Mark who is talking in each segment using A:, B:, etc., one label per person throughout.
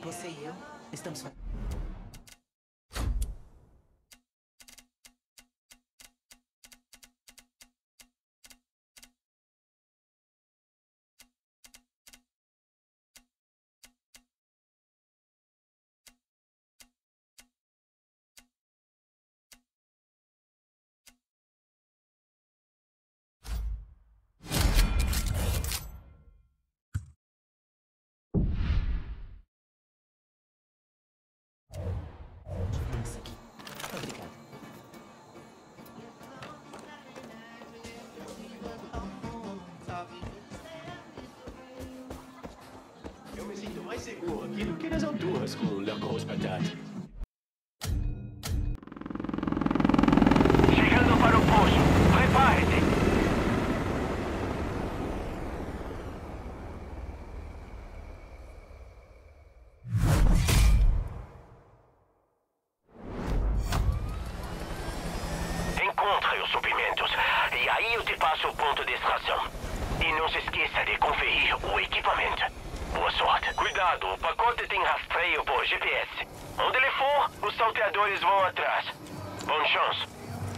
A: Você e eu estamos... Obrigado.
B: Eu me sinto mais seguro aqui do que nas alturas com o Le Gros Patate. Chegando para o poço. Prepare-se. Encontre os suprimentos. E aí eu te passo o ponto de extração. E não se esqueça de conferir o equipamento. Boa sorte. Cuidado, o pacote tem rastreio por GPS. Onde ele for, os salteadores vão atrás. Bom chance.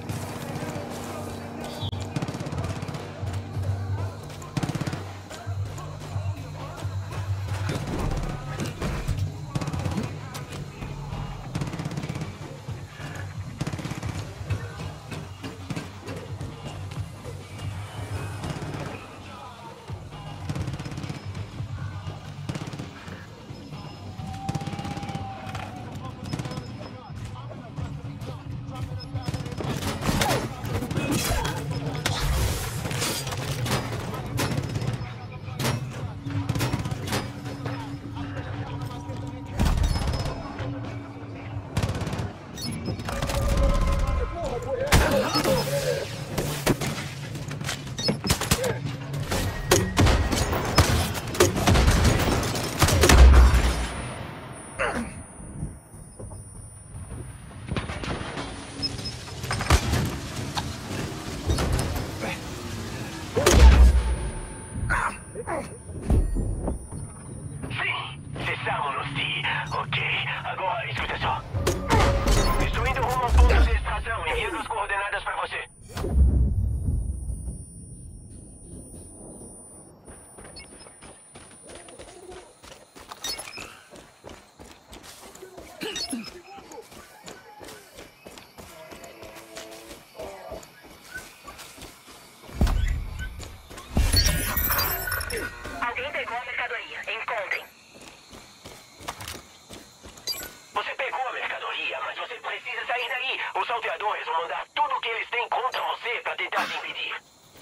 B: Os salteadores vão mandar tudo o que eles têm contra você para tentar te impedir.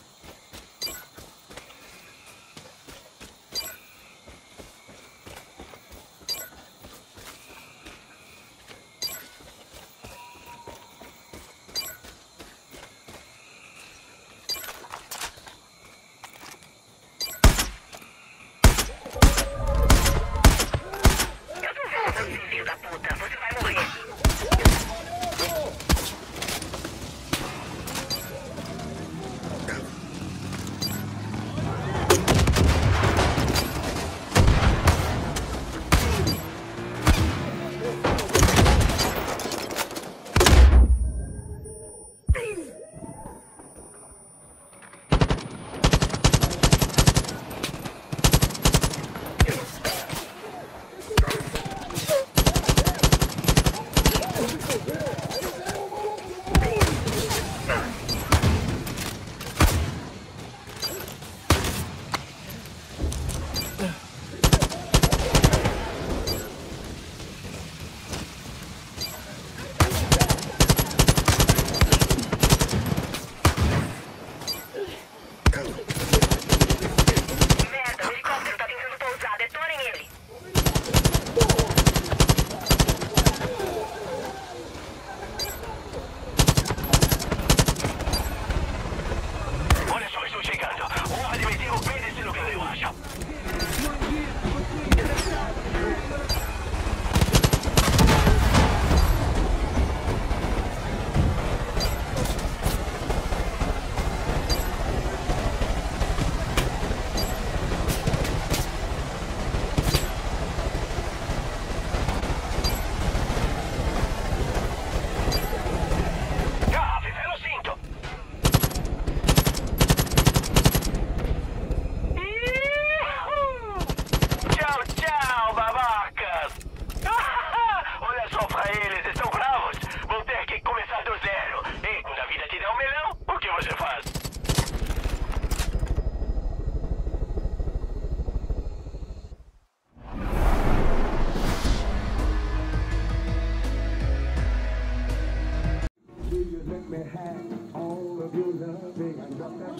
C: Eu tô vendo, filho da puta. Você vai morrer.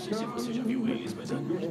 C: sei se você já viu eles, mas a